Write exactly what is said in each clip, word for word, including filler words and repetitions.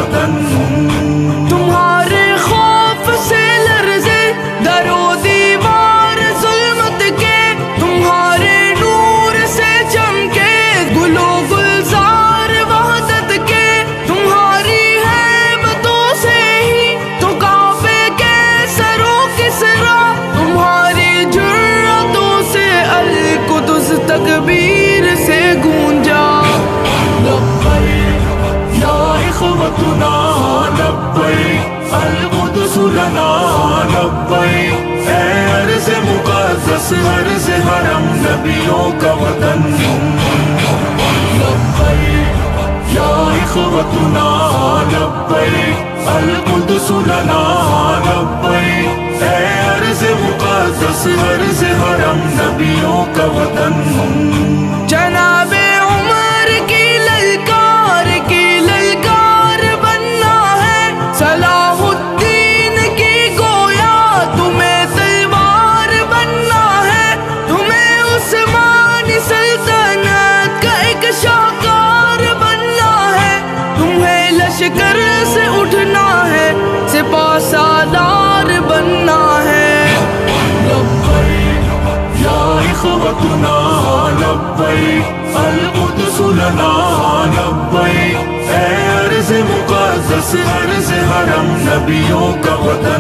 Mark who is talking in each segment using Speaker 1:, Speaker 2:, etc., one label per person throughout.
Speaker 1: وطن.
Speaker 2: تمہارے خوف سے لرزے در و دیوار ظلمت کے، تمہارے نور سے چمکے گل و گلزار وحدت کے، تمہاری ہیبتوں سے ہی تو کعبے کے سر و کسرا، تمہاری جرأتوں سے القدس تکبیر سے گونجا.
Speaker 1: لبیک یا اخوتنا لبیک القدس لنا لبیک، اے عرض مقدس عرض حرم نبیوں کا وطن. لبیک یا اخوتنا لبیک القدس لنا لبیک، اے عرض مقدس عرض حرم نبیوں کا وطن.
Speaker 2: جناب عمر کی للکار کی للکار بننا ہے، صلاح الدین کی گویا تمہیں تلوار بننا ہے، تمہیں عثمانی سلطنت کا ایک شاہکار بننا ہے، تمہیں لشکر سے اٹھنا ہے، سپہ سالار بننا ہے.
Speaker 1: لبیک یا اخوتنا لبیک القدس لنا لبیک، اے عرض مقدس عرض حرم نبیوں کا وطن.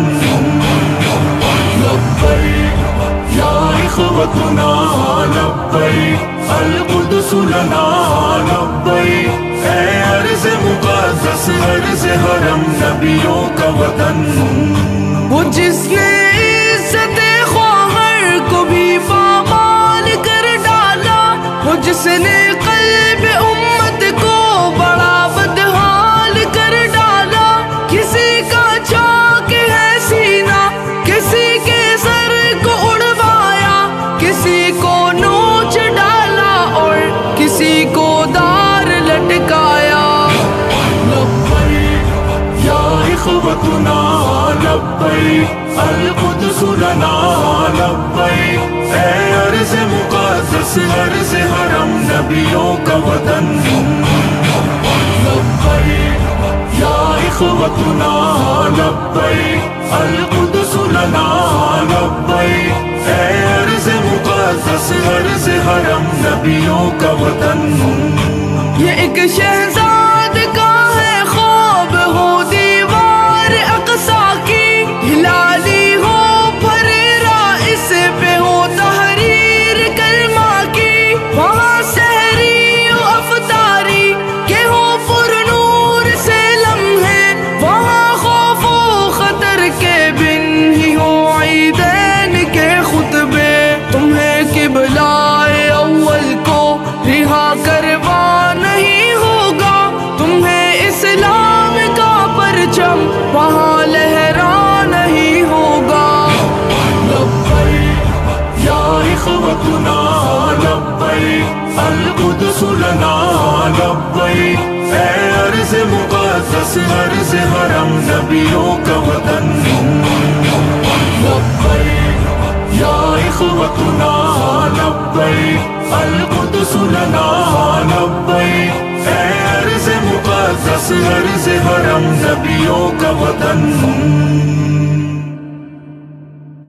Speaker 1: لبیک یا اخوتنا لبیک القدس لنا لبیک، اے عرض مقدس عرض حرم نبیوں کا وطن.
Speaker 2: وہ جس نے عزت خواہر کو بھی پامال کر ڈالا، وہ جس نے قلب امت کو بڑا بدحال کر ڈالا، کسی کا چاک ہے سینہ کسی کے سر کو اڑوایا، کسی کو نوچ ڈالا اور کسی کو دار لٹکایا.
Speaker 1: لبیک یا اخوتنا لبیک القدس لنا لبیک، اے عرض مقدس عرض حرم نبیوں کا وطن. لبیک یا اخوتنا لبیک القدس لنا لبیک، اے عرض مقدس عرض حرم نبیوں کا وطن.
Speaker 2: یہ ایک شہزاد کا ہے خواب، ہو دیوار اقصی کی ہلالی، ہو پھریرا اس پہ ہو تحریر کلمہ کی، وہاں سحری و افطاری کے ہو پر نور سے لمحے، وہاں خوف و خطر کے بن ہی ہو عیدین کے خطبے. تمہیں قبلہ اول کو رہا کروا نہیں ہوگا، تمہیں اسلام کا پرچم وہاں لہرا نہیں ہوگا.
Speaker 1: لبیک یا اخوتنا لبیک القدس لنا لبیک، اے عرض مقدس عرض حرم نبیوں کا وطن. لبیک یا اخوتنا لبیک القدس لنا لبیک، اے عرض مقدس عرض حرم نبیوں کا وطن.